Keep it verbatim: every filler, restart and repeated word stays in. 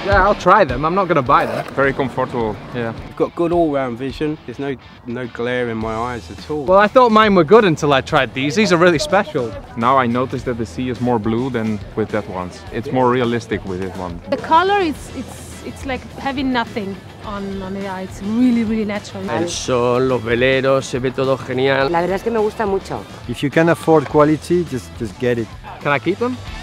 Yeah, I'll try them. I'm not going to buy them. Very comfortable. Yeah. I've got good all-round vision. There's no no glare in my eyes at all. Well, I thought mine were good until I tried these. These are really special. Now I notice that the sea is more blue than with that one. It's more realistic with this one. The color is it's it's like having nothing on, on the eye. It's really, really natural. El sol, los veleros, se ve todo genial. La verdad es que me gusta mucho. If you can afford quality, just just get it. Can I keep them?